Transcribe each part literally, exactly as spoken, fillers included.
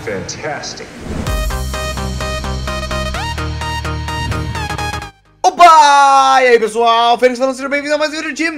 Fantastic. Opa! E aí pessoal, Fênix falando, sejam bem-vindos a mais um vídeo de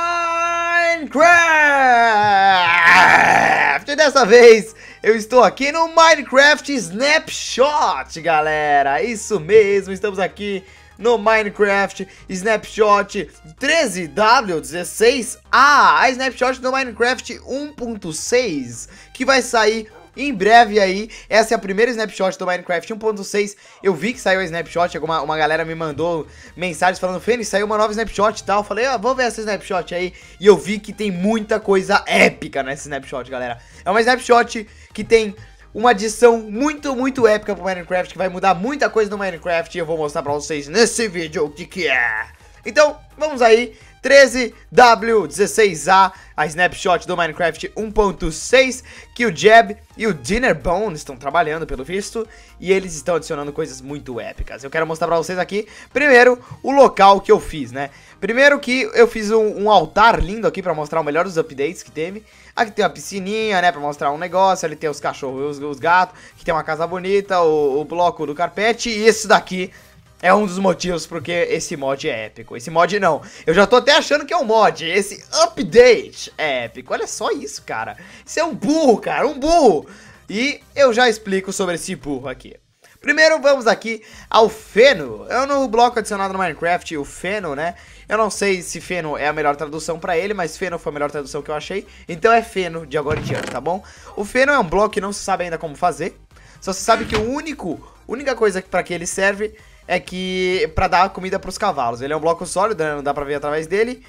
Minecraft! E dessa vez eu estou aqui no Minecraft Snapshot, galera! Isso mesmo, estamos aqui no Minecraft Snapshot treze W dezesseis A, a Snapshot do Minecraft um ponto seis, que vai sair em breve aí. Essa é a primeira Snapshot do Minecraft um ponto seis. Eu vi que saiu a Snapshot, uma, uma galera me mandou mensagens falando: Fênix, saiu uma nova Snapshot e tal. Eu falei, ah, vou ver essa Snapshot aí. E eu vi que tem muita coisa épica nessa Snapshot, galera. É uma Snapshot que tem uma adição muito, muito épica pro Minecraft, que vai mudar muita coisa no Minecraft. E eu vou mostrar pra vocês nesse vídeo o que que é. Então, vamos aí. treze W dezesseis A, a Snapshot do Minecraft um ponto seis, que o Jeb e o Dinnerbone estão trabalhando, pelo visto, e eles estão adicionando coisas muito épicas. Eu quero mostrar pra vocês aqui, primeiro, o local que eu fiz, né? Primeiro que eu fiz um, um altar lindo aqui pra mostrar o melhor dos updates que teve. Aqui tem uma piscininha, né, pra mostrar um negócio, ali tem os cachorros e os, os gatos, aqui tem uma casa bonita, o, o bloco do carpete, e esse daqui é um dos motivos porque esse mod é épico. Esse mod não, eu já tô até achando que é um mod. Esse update é épico. Olha só isso, cara. Isso é um burro, cara, um burro. E eu já explico sobre esse burro aqui. Primeiro vamos aqui ao feno. É um novo bloco adicionado no Minecraft, o feno, né? Eu não sei se feno é a melhor tradução pra ele, mas feno foi a melhor tradução que eu achei. Então é feno de agora em diante, tá bom? O feno é um bloco que não se sabe ainda como fazer. Só se sabe que o único, única coisa pra que ele serve é que pra dar comida pros cavalos. Ele é um bloco sólido, né? Não dá pra ver através dele.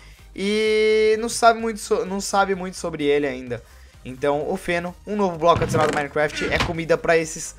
E não sabe muito, so não sabe muito sobre ele ainda. Então o feno, um novo bloco adicionado no Minecraft, é comida pra esses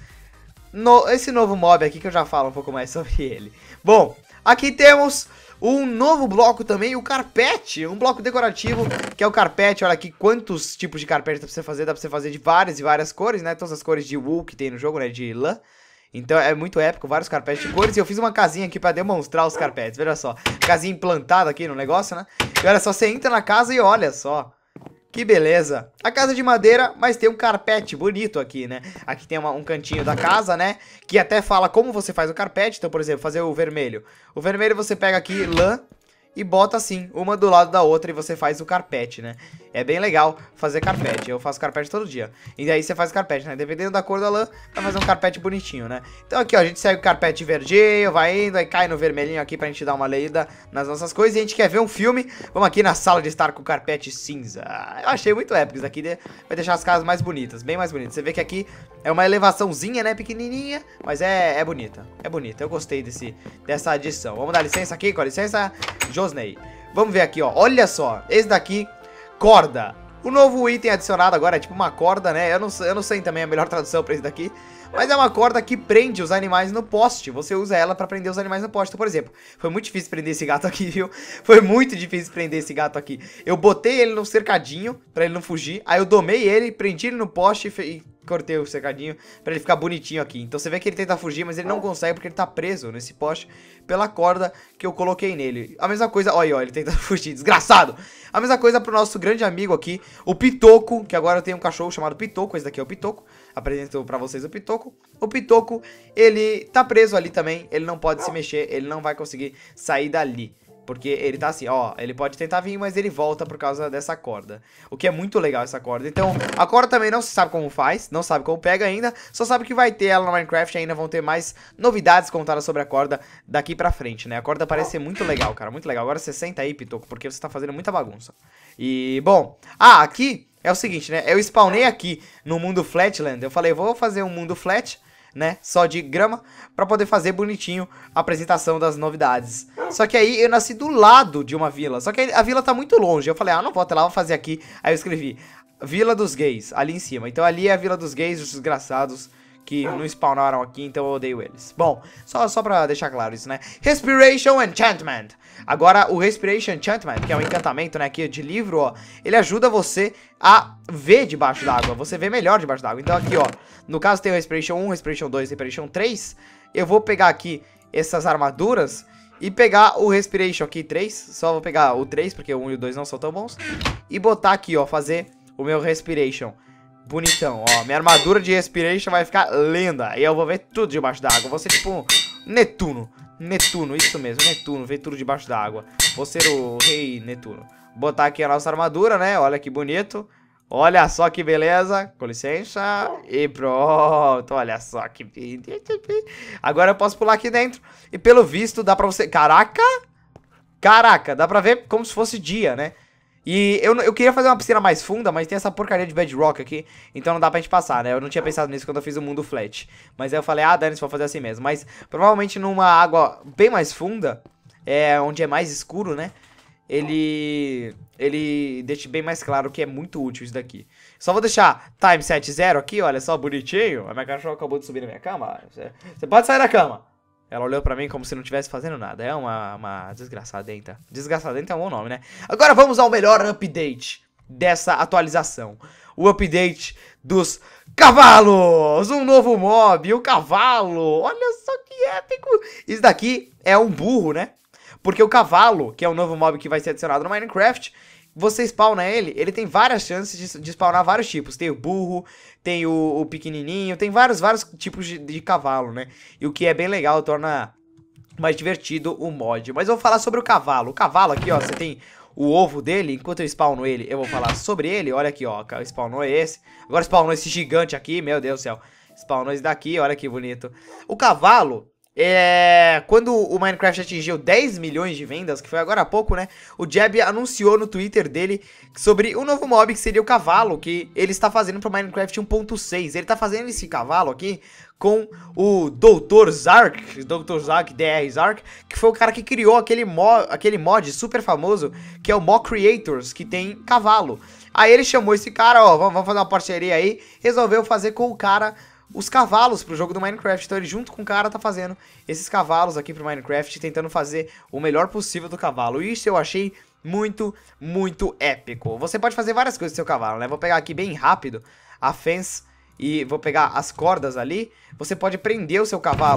no esse novo mob aqui, que eu já falo um pouco mais sobre ele. Bom, aqui temos um novo bloco também, o carpete, um bloco decorativo, que é o carpete. Olha aqui quantos tipos de carpete dá pra você fazer. Dá pra você fazer de várias e várias cores, né? Todas as cores de wool que tem no jogo, né? De lã. Então é muito épico, vários carpetes de cores. E eu fiz uma casinha aqui pra demonstrar os carpetes, veja só. Casinha implantada aqui no negócio, né? E olha só, você entra na casa e olha só. Que beleza. A casa de madeira, mas tem um carpete bonito aqui, né? Aqui tem uma, um cantinho da casa, né? Que até fala como você faz o carpete. Então, por exemplo, fazer o vermelho. O vermelho você pega aqui lã e bota assim, uma do lado da outra, e você faz o carpete, né? É bem legal fazer carpete. Eu faço carpete todo dia. E daí você faz carpete, né? Dependendo da cor da lã, vai fazer um carpete bonitinho, né? Então aqui, ó, a gente segue o carpete verdinho, vai indo, aí cai no vermelhinho aqui pra gente dar uma lida nas nossas coisas. E a gente quer ver um filme, vamos aqui na sala de estar com o carpete cinza. Eu achei muito épico isso aqui, vai deixar as casas mais bonitas, bem mais bonitas. Você vê que aqui é uma elevaçãozinha, né? Pequenininha, mas é, é bonita. É bonita, eu gostei desse, dessa adição. Vamos dar licença aqui, com licença, Josney. Vamos ver aqui, ó, olha só, esse daqui, corda. O novo item adicionado agora é tipo uma corda, né? Eu não, eu não sei também a melhor tradução pra esse daqui, mas é uma corda que prende os animais no poste. Você usa ela pra prender os animais no poste. Então, por exemplo, foi muito difícil prender esse gato aqui, viu? Foi muito difícil prender esse gato aqui. Eu botei ele no cercadinho pra ele não fugir. Aí eu domei ele, prendi ele no poste e, e cortei o cercadinho pra ele ficar bonitinho aqui. Então você vê que ele tenta fugir, mas ele não consegue porque ele tá preso nesse poste pela corda que eu coloquei nele. A mesma coisa, olha, ó, ele tenta fugir, desgraçado. A mesma coisa pro nosso grande amigo aqui, o Pitoco, que agora tem um cachorro chamado Pitoco. Esse daqui é o Pitoco. Apresento pra vocês o Pitoco. O Pitoco, ele tá preso ali também, ele não pode se mexer, ele não vai conseguir sair dali. Porque ele tá assim, ó, ele pode tentar vir, mas ele volta por causa dessa corda. O que é muito legal essa corda. Então, a corda também não se sabe como faz, não sabe como pega ainda. Só sabe que vai ter ela no Minecraft, ainda vão ter mais novidades contadas sobre a corda daqui pra frente, né? A corda parece ser muito legal, cara, muito legal. Agora você senta aí, Pitoco, porque você tá fazendo muita bagunça. E, bom, ah, aqui é o seguinte, né? Eu spawnei aqui no mundo Flatland. Eu falei, vou fazer um mundo flat, né, só de grama, pra poder fazer bonitinho a apresentação das novidades. Só que aí eu nasci do lado de uma vila, só que a vila tá muito longe. Eu falei, ah, não vou até lá, vou fazer aqui. Aí eu escrevi, Vila dos Gays, ali em cima. Então ali é a Vila dos Gays, os desgraçados que não spawnaram aqui, então eu odeio eles. Bom, só, só pra deixar claro isso, né? Respiration Enchantment. Agora, o Respiration Enchantment, que é um encantamento, né, aqui de livro, ó, ele ajuda você a ver debaixo d'água. Você vê melhor debaixo d'água. Então aqui, ó, no caso tem o Respiration um, Respiration dois, Respiration três. Eu vou pegar aqui essas armaduras e pegar o Respiration aqui três. Só vou pegar o três, porque o um e o dois não são tão bons. E botar aqui, ó, fazer o meu Respiration Bonitão, ó. Minha armadura de Respiration vai ficar linda. E eu vou ver tudo debaixo d'água. Vou ser tipo um Netuno. Netuno, isso mesmo, Netuno. Ver tudo debaixo d'água. Vou ser o rei Netuno. Botar aqui a nossa armadura, né? Olha que bonito. Olha só que beleza. Com licença. E pronto. Olha só que... Agora eu posso pular aqui dentro. E pelo visto dá pra você... Caraca! Caraca, dá pra ver como se fosse dia, né? E eu, eu queria fazer uma piscina mais funda, mas tem essa porcaria de bedrock aqui, então não dá pra gente passar, né? Eu não tinha pensado nisso quando eu fiz o mundo flat. Mas aí eu falei, ah, dane-se, vou fazer assim mesmo. Mas provavelmente numa água bem mais funda, é, onde é mais escuro, né? Ele... Ele deixa bem mais claro que é muito útil isso daqui. Só vou deixar time set zero aqui, olha só, bonitinho. A minha cachorra acabou de subir na minha cama. Você pode sair da cama. Ela olhou pra mim como se não estivesse fazendo nada. É uma, uma desgraçadenta. Desgraçadenta é um bom nome, né? Agora vamos ao melhor update dessa atualização. O update dos cavalos. Um novo mob, o cavalo. Olha só que épico. Isso daqui é um burro, né? Porque o cavalo, que é o novo mob que vai ser adicionado no Minecraft, você spawna ele, ele tem várias chances de, de spawnar vários tipos. Tem o burro, tem o, o pequenininho, tem vários, vários tipos de, de cavalo, né? E o que é bem legal, torna mais divertido o mod. Mas eu vou falar sobre o cavalo. O cavalo aqui, ó, você tem o ovo dele. Enquanto eu spawno ele, eu vou falar sobre ele. Olha aqui, ó, spawnou esse. Agora spawnou esse gigante aqui, meu Deus do céu. Spawnou esse daqui, olha que bonito. O cavalo... É, quando o Minecraft atingiu dez milhões de vendas, que foi agora há pouco, né? O Jeb anunciou no Twitter dele sobre o novo mob que seria o cavalo, que ele está fazendo para o Minecraft um ponto seis. Ele está fazendo esse cavalo aqui com o doutor Zark, doutor Zark, D R Zark, que foi o cara que criou aquele, mo aquele mod super famoso, que é o Mo Creators, que tem cavalo. Aí ele chamou esse cara, ó, vamos fazer uma parceria aí, resolveu fazer com o cara... os cavalos pro jogo do Minecraft. Então ele junto com o cara tá fazendo esses cavalos aqui pro Minecraft, tentando fazer o melhor possível do cavalo. E isso eu achei muito, muito épico. Você pode fazer várias coisas com seu cavalo, né? Vou pegar aqui bem rápido a fence e vou pegar as cordas ali. Você pode prender o seu cavalo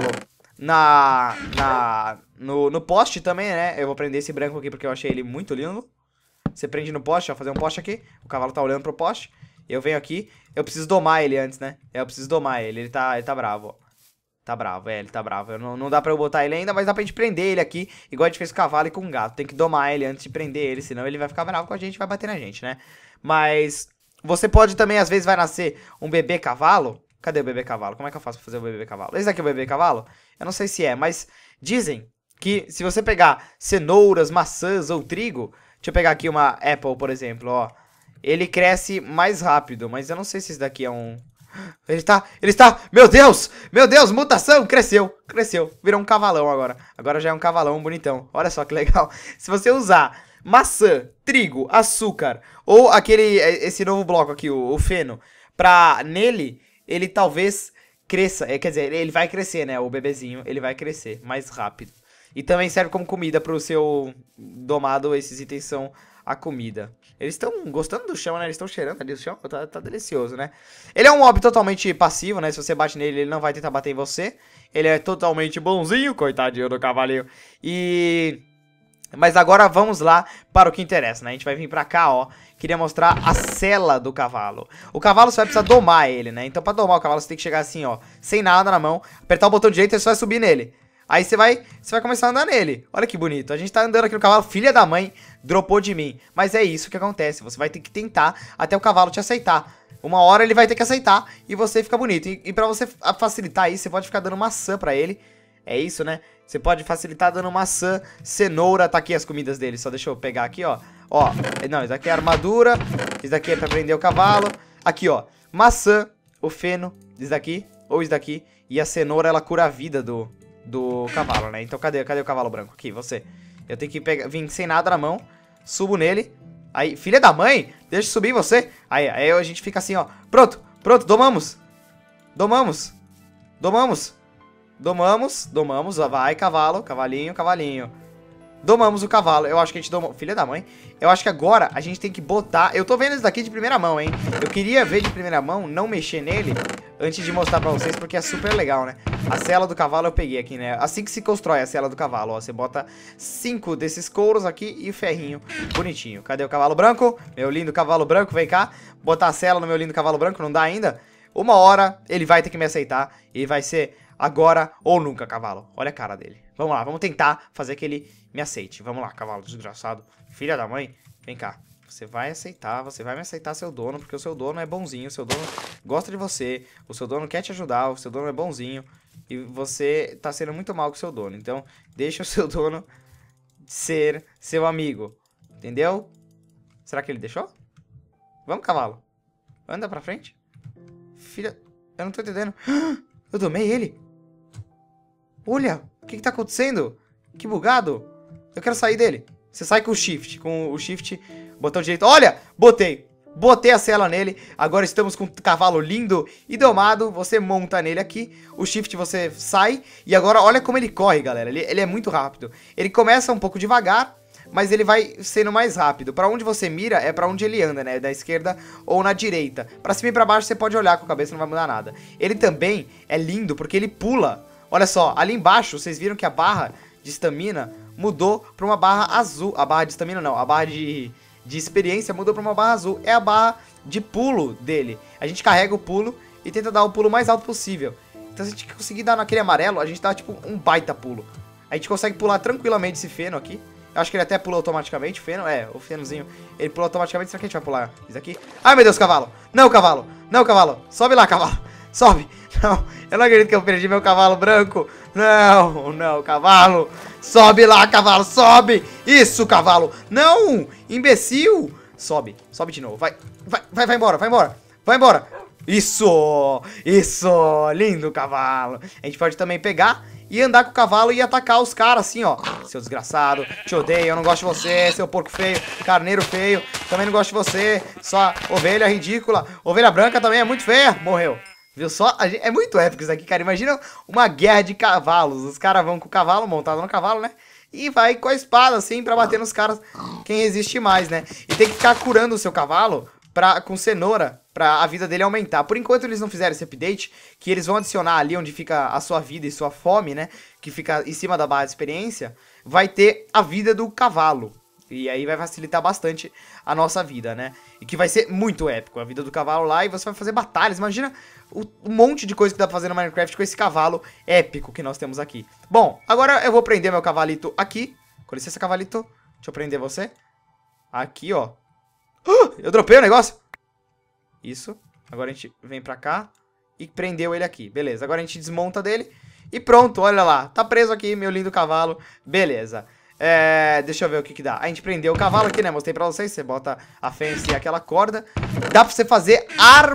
na, na no, no poste também, né? Eu vou prender esse branco aqui porque eu achei ele muito lindo. Você prende no poste, ó, fazer um poste aqui. O cavalo tá olhando pro poste. Eu venho aqui, eu preciso domar ele antes, né? Eu preciso domar ele, ele tá, ele tá bravo, ó. Tá bravo, é, ele tá bravo. Eu não, não dá pra eu botar ele ainda, mas dá pra gente prender ele aqui, igual a gente fez com o cavalo e com o gato. Tem que domar ele antes de prender ele, senão ele vai ficar bravo com a gente e vai bater na gente, né? Mas você pode também, às vezes, vai nascer um bebê cavalo. Cadê o bebê cavalo? Como é que eu faço pra fazer o bebê cavalo? Esse aqui é o bebê cavalo? Eu não sei se é, mas dizem que se você pegar cenouras, maçãs ou trigo... Deixa eu pegar aqui uma apple, por exemplo, ó. Ele cresce mais rápido, mas eu não sei se esse daqui é um... Ele está, ele está, meu Deus, meu Deus, mutação, cresceu, cresceu, virou um cavalão agora. Agora já é um cavalão bonitão, olha só que legal. Se você usar maçã, trigo, açúcar, ou aquele, esse novo bloco aqui, o, o feno, pra nele, ele talvez cresça, é, quer dizer, ele vai crescer, né, o bebezinho, ele vai crescer mais rápido. E também serve como comida pro seu domado, esses itens são... a comida. Eles estão gostando do chão, né? Eles estão cheirando ali do chão. Tá, tá delicioso, né? Ele é um mob totalmente passivo, né? Se você bate nele, ele não vai tentar bater em você. Ele é totalmente bonzinho, coitadinho do cavalinho. E... Mas agora vamos lá para o que interessa, né? A gente vai vir pra cá, ó. Queria mostrar a sela do cavalo. O cavalo você vai precisar domar ele, né? Então pra domar o cavalo você tem que chegar assim, ó. Sem nada na mão. Apertar o botão direito e você vai subir nele. Aí você vai, você vai começar a andar nele. Olha que bonito. A gente tá andando aqui no cavalo. Filha da mãe dropou de mim. Mas é isso que acontece. Você vai ter que tentar até o cavalo te aceitar. Uma hora ele vai ter que aceitar e você fica bonito. E, e pra você facilitar isso, você pode ficar dando maçã pra ele. É isso, né? Você pode facilitar dando maçã, cenoura. Tá aqui as comidas dele. Só deixa eu pegar aqui, ó. Ó, não, isso daqui é armadura. Isso daqui é pra prender o cavalo. Aqui, ó. Maçã, o feno. Isso daqui, ou isso daqui. E a cenoura, ela cura a vida do... do cavalo, né? Então cadê, cadê o cavalo branco? Aqui, você. Eu tenho que pegar, vir sem nada na mão. Subo nele. Aí, filha da mãe, deixa eu subir você. Aí, aí a gente fica assim, ó. Pronto, pronto, domamos. Domamos. Domamos. Domamos, domamos. Vai, cavalo, cavalinho, cavalinho. Domamos o cavalo. Eu acho que a gente domou... Filha da mãe. Eu acho que agora a gente tem que botar... Eu tô vendo isso daqui de primeira mão, hein? Eu queria ver de primeira mão, não mexer nele. antes de mostrar pra vocês, porque é super legal, né? A sela do cavalo eu peguei aqui, né? Assim que se constrói a sela do cavalo, ó. Você bota cinco desses couros aqui e ferrinho bonitinho. Cadê o cavalo branco? Meu lindo cavalo branco, vem cá. Botar a sela no meu lindo cavalo branco, não dá ainda? Uma hora ele vai ter que me aceitar e vai ser agora ou nunca, cavalo. Olha a cara dele. Vamos lá, vamos tentar fazer que ele me aceite. Vamos lá, cavalo desgraçado. Filha da mãe, vem cá. Você vai aceitar, você vai me aceitar seu dono, porque o seu dono é bonzinho, o seu dono gosta de você, o seu dono quer te ajudar, o seu dono é bonzinho, e você tá sendo muito mal com o seu dono. Então, deixa o seu dono ser seu amigo, entendeu? Será que ele deixou? Vamos, cavalo. Anda pra frente. Filha, eu não tô entendendo. Eu domei ele. Olha, o que que tá acontecendo? Que bugado. Eu quero sair dele. Você sai com o shift, com o shift, botão direito. Olha, botei. Botei a sela nele. Agora estamos com um cavalo lindo e domado. Você monta nele aqui. O shift você sai. E agora olha como ele corre, galera. Ele, ele é muito rápido. Ele começa um pouco devagar, mas ele vai sendo mais rápido. Pra onde você mira é pra onde ele anda, né? Da esquerda ou na direita. Pra cima e pra baixo você pode olhar com a cabeça, não vai mudar nada. Ele também é lindo porque ele pula. Olha só, ali embaixo vocês viram que a barra de estamina mudou pra uma barra azul. A barra de estamina não, a barra de, de experiência mudou pra uma barra azul. É a barra de pulo dele. A gente carrega o pulo e tenta dar o pulo mais alto possível. Então se a gente conseguir dar naquele amarelo, a gente dá tipo um baita pulo. A gente consegue pular tranquilamente esse feno aqui. Eu acho que ele até pula automaticamente, o feno, é, o fenozinho, ele pula automaticamente. Será que a gente vai pular isso aqui? Ai, meu Deus, cavalo! Não, cavalo! Não, cavalo! Sobe lá, cavalo! Sobe! Não, eu não acredito que eu perdi meu cavalo branco! Não, não, cavalo! Sobe lá, cavalo, sobe! Isso, cavalo! Não! Imbecil! Sobe, sobe de novo, vai, vai, vai, vai embora, vai embora! Vai embora! Isso! Isso! Lindo cavalo! A gente pode também pegar e andar com o cavalo e atacar os caras assim, ó. Seu desgraçado, te odeio, eu não gosto de você, seu porco feio, carneiro feio, também não gosto de você, sua ovelha ridícula, ovelha branca também é muito feia, morreu. Viu só? É muito épico isso aqui, cara. Imagina uma guerra de cavalos. Os caras vão com o cavalo, montado no cavalo, né? E vai com a espada, assim, pra bater nos caras. Quem resiste mais, né? E tem que ficar curando o seu cavalo pra, com cenoura, pra a vida dele aumentar. Por enquanto eles não fizeram esse update, que eles vão adicionar ali onde fica a sua vida e sua fome, né? Que fica em cima da barra de experiência. Vai ter a vida do cavalo. E aí vai facilitar bastante a nossa vida, né? E que vai ser muito épico, a vida do cavalo lá. E você vai fazer batalhas, imagina o, o monte de coisa que dá pra fazer no Minecraft com esse cavalo épico que nós temos aqui. Bom, agora eu vou prender meu cavalito aqui. Com licença, cavalito. Deixa eu prender você. Aqui, ó. Uh, eu dropei o negócio. Isso. Agora a gente vem pra cá e prendeu ele aqui. Beleza, agora a gente desmonta dele. E pronto, olha lá. Tá preso aqui, meu lindo cavalo. Beleza. É, deixa eu ver o que que dá. A gente prendeu o cavalo aqui, né? Mostrei pra vocês. Você bota a fence e aquela corda. Dá pra você fazer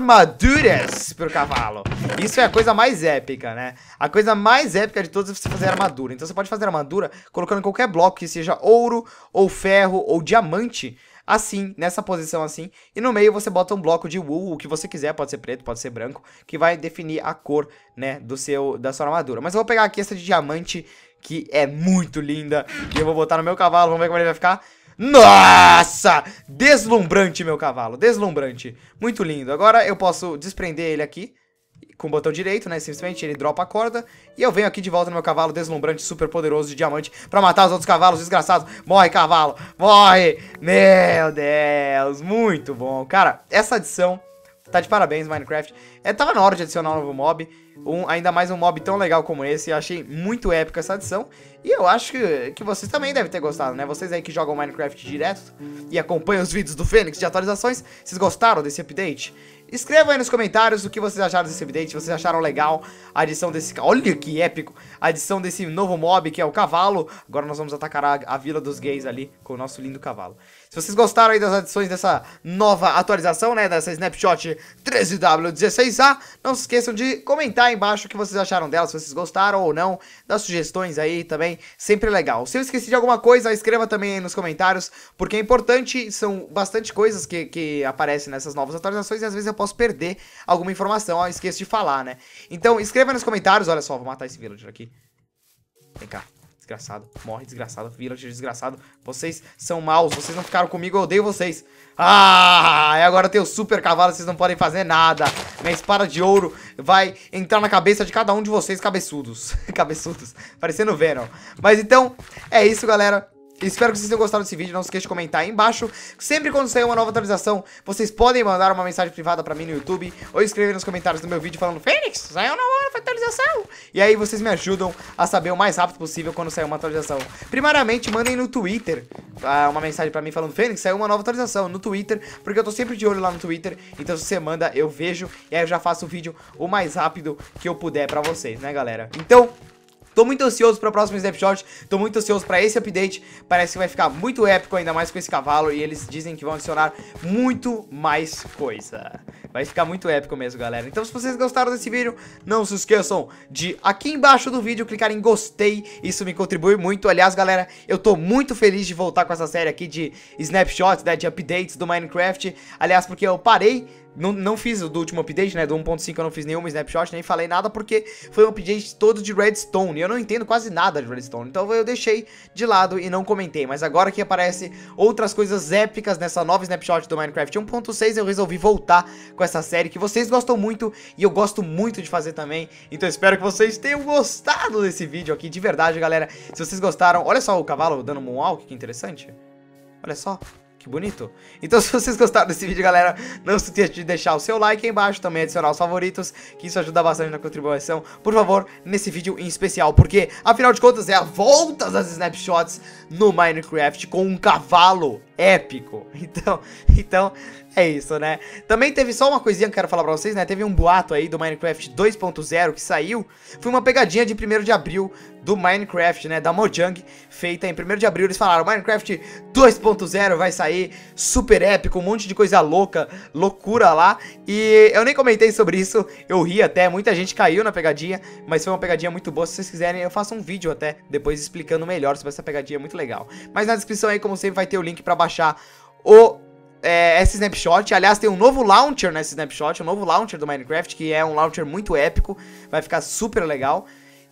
armaduras pro cavalo. Isso é a coisa mais épica, né? A coisa mais épica de todas é você fazer armadura. Então você pode fazer armadura colocando em qualquer bloco, que seja ouro, ou ferro, ou diamante. Assim, nessa posição assim. E no meio você bota um bloco de wool, o que você quiser. Pode ser preto, pode ser branco. Que vai definir a cor, né, do seu, da sua armadura. Mas eu vou pegar aqui essa de diamante, que é muito linda. E eu vou botar no meu cavalo, vamos ver como ele vai ficar. Nossa! Deslumbrante, meu cavalo, deslumbrante. Muito lindo. Agora eu posso desprender ele aqui com o botão direito, né? Simplesmente ele dropa a corda. E eu venho aqui de volta no meu cavalo deslumbrante, super poderoso de diamante, pra matar os outros cavalos desgraçados. Morre, cavalo! Morre! Meu Deus! Muito bom. Cara, essa adição tá de parabéns, Minecraft. É, tava na hora de adicionar um novo mob. Um, ainda mais um mob tão legal como esse. Eu achei muito épico essa adição. E eu acho que, que vocês também devem ter gostado, né? Vocês aí que jogam Minecraft direto e acompanham os vídeos do Fênix de atualizações, vocês gostaram desse update? Escrevam aí nos comentários o que vocês acharam desse update, se vocês acharam legal a adição desse... Olha que épico! A adição desse novo mob, que é o cavalo. Agora nós vamos atacar a, a Vila dos Gays ali, com o nosso lindo cavalo. Se vocês gostaram aí das adições dessa nova atualização, né, dessa Snapshot treze W dezesseis A, não se esqueçam de comentar aí embaixo o que vocês acharam dela, se vocês gostaram ou não, das sugestões aí também, sempre legal. Se eu esqueci de alguma coisa, escreva também aí nos comentários, porque é importante, são bastante coisas que, que aparecem nessas novas atualizações e às vezes eu posso perder alguma informação, ó, eu esqueço de falar, né? Então escreva nos comentários, olha só, vou matar esse villager aqui. Vem cá. desgraçado. Morre, desgraçado. Villager, desgraçado. Vocês são maus. Vocês não ficaram comigo, eu odeio vocês. Ah, e agora tem o super cavalo, vocês não podem fazer nada. Minha espada de ouro vai entrar na cabeça de cada um de vocês, cabeçudos. Cabeçudos, parecendo Venom. Mas então, é isso, galera. Espero que vocês tenham gostado desse vídeo, não se esqueça de comentar aí embaixo. Sempre quando sair uma nova atualização, vocês podem mandar uma mensagem privada pra mim no YouTube ou escrever nos comentários do meu vídeo falando: Fênix, saiu uma nova atualização. E aí vocês me ajudam a saber o mais rápido possível quando sair uma atualização. Primeiramente, mandem no Twitter uh, uma mensagem pra mim falando: Fênix, saiu uma nova atualização no Twitter, porque eu tô sempre de olho lá no Twitter. Então se você manda, eu vejo e aí eu já faço o vídeo o mais rápido que eu puder pra vocês, né, galera? Então... tô muito ansioso para o próximo Snapshot, tô muito ansioso para esse update, parece que vai ficar muito épico, ainda mais com esse cavalo, e eles dizem que vão adicionar muito mais coisa. Vai ficar muito épico mesmo, galera. Então se vocês gostaram desse vídeo, não se esqueçam de aqui embaixo do vídeo clicar em gostei, isso me contribui muito. Aliás, galera, eu tô muito feliz de voltar com essa série aqui de Snapshots, né, de updates do Minecraft. Aliás, porque eu parei... Não, não fiz o do último update, né, do um ponto cinco eu não fiz nenhum snapshot, nem falei nada porque foi um update todo de Redstone e eu não entendo quase nada de Redstone, então eu deixei de lado e não comentei. Mas agora que aparece outras coisas épicas nessa nova snapshot do Minecraft um ponto seis, eu resolvi voltar com essa série que vocês gostam muito e eu gosto muito de fazer também. Então eu espero que vocês tenham gostado desse vídeo aqui, de verdade, galera. Se vocês gostaram, olha só o cavalo dando moonwalk, que interessante. Olha só. Que bonito. Então se vocês gostaram desse vídeo, galera, não se esqueça de deixar o seu like aí embaixo, também adicionar os favoritos, que isso ajuda bastante na contribuição, por favor, nesse vídeo em especial, porque, afinal de contas, é a volta das snapshots no Minecraft com um cavalo épico. Então, então, é isso, né? Também teve só uma coisinha que eu quero falar pra vocês, né? Teve um boato aí do Minecraft dois ponto zero que saiu. Foi uma pegadinha de primeiro de abril do Minecraft, né? Da Mojang, feita em primeiro de abril. Eles falaram: Minecraft dois ponto zero vai sair, super épico, um monte de coisa louca, loucura lá. E eu nem comentei sobre isso, eu ri até, muita gente caiu na pegadinha, mas foi uma pegadinha muito boa. Se vocês quiserem, eu faço um vídeo até depois explicando melhor sobre essa pegadinha, muito legal. Mas na descrição aí, como sempre, vai ter o link pra baixar o... É, esse snapshot. Aliás, tem um novo launcher nesse snapshot, um novo launcher do Minecraft, que é um launcher muito épico, vai ficar super legal.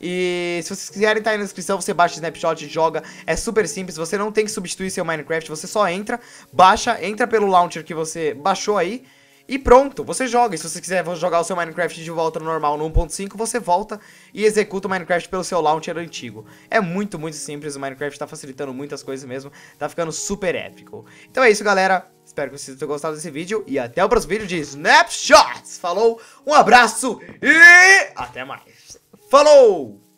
E se vocês quiserem, tá aí na descrição, você baixa o snapshot e joga, é super simples, você não tem que substituir seu Minecraft, você só entra, baixa, entra pelo launcher que você baixou aí, e pronto, você joga. E se você quiser jogar o seu Minecraft de volta no normal no um ponto cinco, você volta e executa o Minecraft pelo seu launcher antigo. É muito, muito simples, o Minecraft tá facilitando muitas coisas mesmo, tá ficando super épico. Então é isso, galera, espero que vocês tenham gostado desse vídeo e até o próximo vídeo de Snapshots. Falou, um abraço e até mais. Falou!